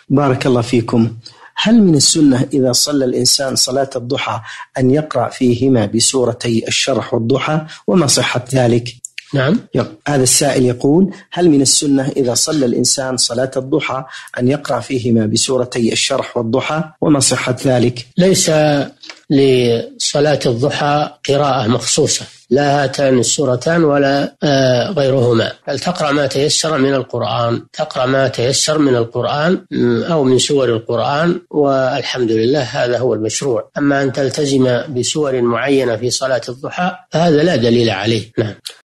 بارك الله فيكم. هل من السنة إذا صلى الإنسان صلاة الضحى أن يقرأ فيهما بسورتي الشرح والضحى، وما صحة ذلك؟ نعم. هذا السائل يقول: هل من السنة إذا صلى الإنسان صلاة الضحى أن يقرأ فيهما بسورتي الشرح والضحى، وما صحة ذلك؟ ليس لصلاة الضحى قراءة مخصوصة، لا هاتان السورتان ولا غيرهما، بل تقرأ ما تيسر من القرآن، تقرأ ما تيسر من القرآن أو من سور القرآن، والحمد لله هذا هو المشروع. أما أن تلتزم بسور معينة في صلاة الضحى فهذا لا دليل عليه. نعم.